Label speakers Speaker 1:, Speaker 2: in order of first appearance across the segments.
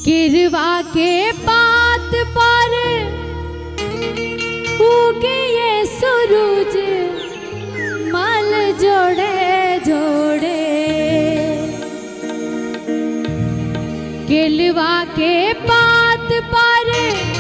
Speaker 1: गिरवा के पात पर उगे ये सूरज मल जोड़े जोड़े। गिरवा के पात पर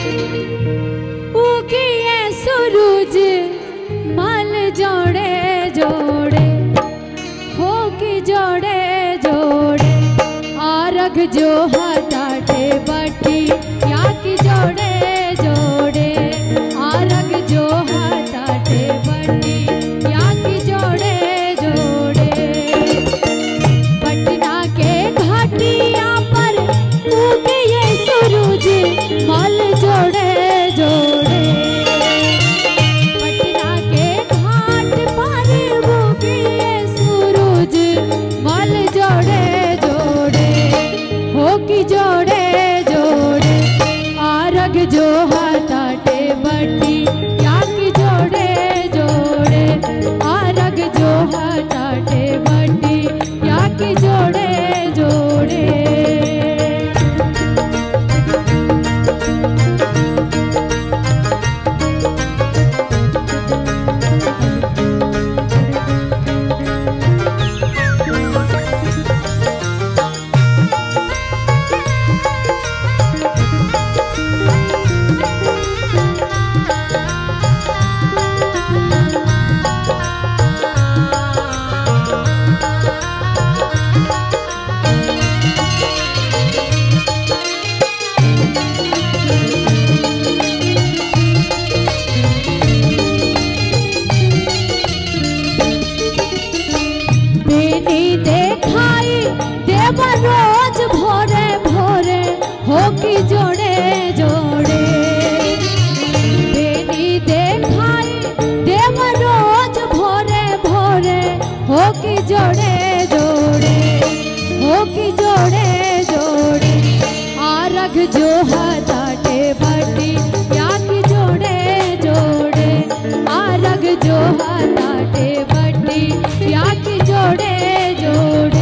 Speaker 1: उगे ये सूरज मल जोड़े जोड़े हो कि जोड़े जोड़े। आरग जो हटाटे बटी या कि जोड़े जोड़े। आरग जो हटाटे बटी या कि जोड़े जोड़े। पटना के घाटिया पर उगे ये सूरज मल जोड़े जोड़े। पटना के घाट पर उगे ये सूरज मल जोड़े जोड़े हो कि जोड़े जोड़े। आरग जो हटाटे बटी या कि जोड़े जोड़े। आरग जो हटाटे बटी या कि जोड़े जोड़े। रोज भोरे भोरे हो कि जोड़े जोड़े। बेनी देखाई देव रोज भोरे भोरे हो कि जोड़े जोड़े हो कि जोड़े जोड़े। आरग जो हटाटे बटी या कि जोड़े जोड़े। आरग जो हटाटे बटी या कि जोड़े जोड़े।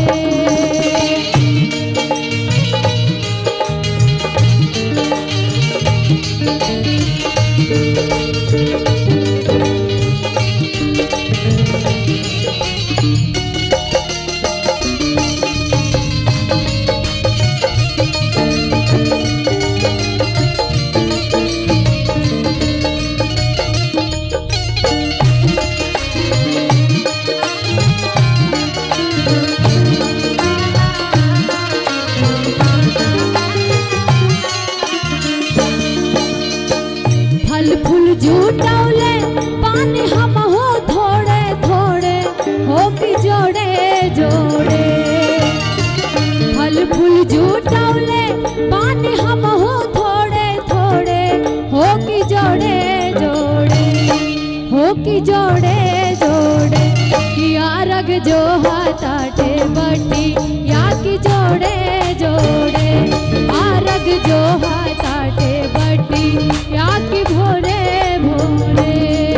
Speaker 1: फल फूल जुटौले पानी हम हो थोड़े थोड़े हो कि जोड़े जोड़े। फल फूल जुटौले पानी हम हो थोड़े थोड़े हो कि जोड़े जोड़े हो कि जोड़े जोड़े। आरग जो हटाटे बटी या कि जोड़े जोड़े। आरग जो हटाटे बटी या कि भोरे भोरे।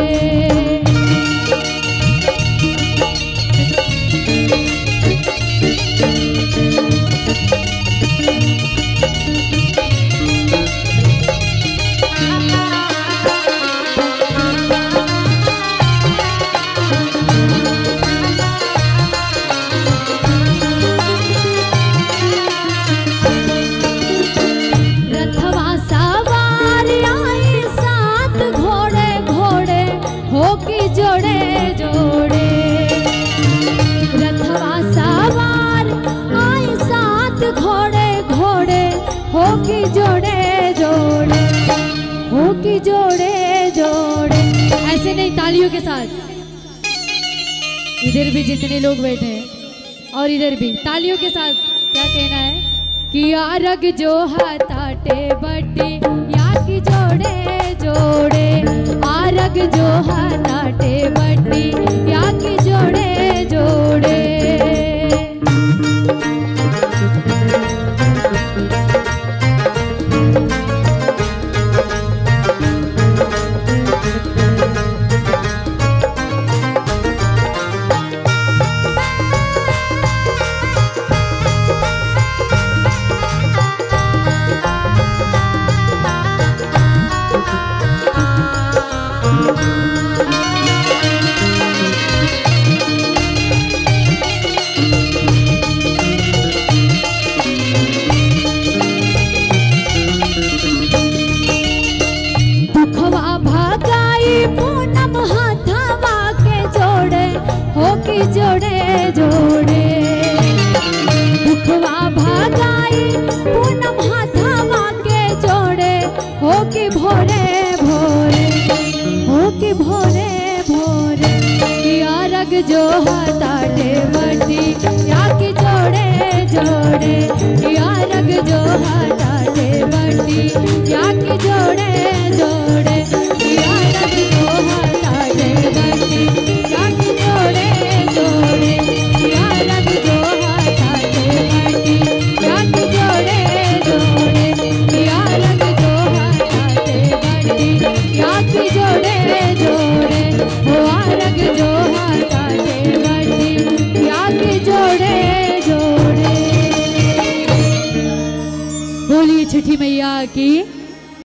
Speaker 1: रथवा सवार आए साथ घोड़े घोड़े हो कि जोड़े जोड़े। रथवा सवार आए साथ घोड़े घोड़े हो कि जोड़े जोड़े हो कि जोड़े जोड़े। ऐसे नहीं, तालियों के साथ। इधर भी जितने लोग बैठे हैं और इधर भी तालियों के साथ क्या कहना है कि आरग जो हटाटे बटी या कि जोड़े जोड़े। आरग जो हटाटे बटी या कि जोड़े जोड़े। छठी मैया की